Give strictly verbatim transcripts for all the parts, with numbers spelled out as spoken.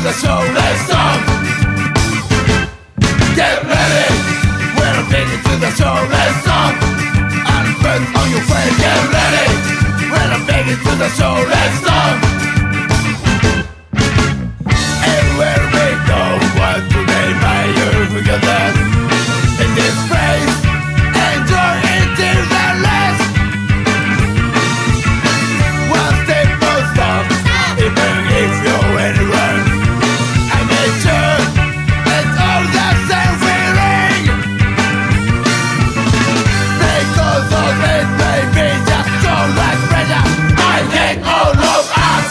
the show, let's start. Get ready, we're taking to the show, let's start. And put on your face, get ready, we're taking to the show, let's start. Everywhere we go, what do they buy you? Forget that. In this place, enjoy it till the last. One step more stop, even if you're anywhere. I made sure it's all the same feeling. Because of it may be just so like pressure. I hate all of us.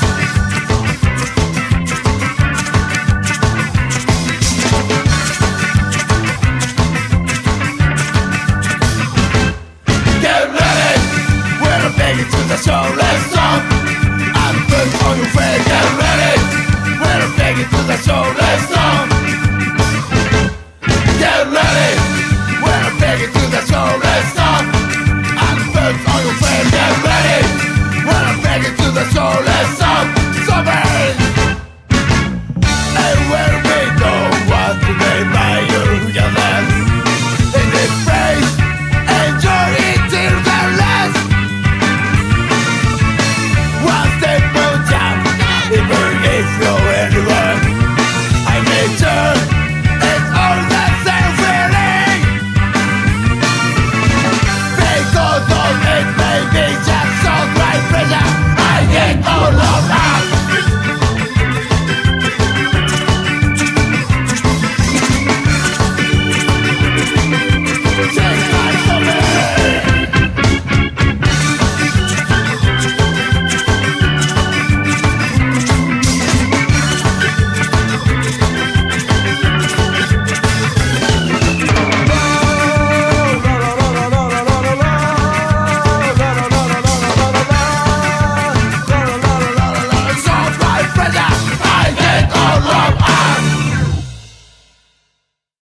Get ready, we're taking to the show, let's stop. And put on your face, get ready, we're taking to the show, let's stop.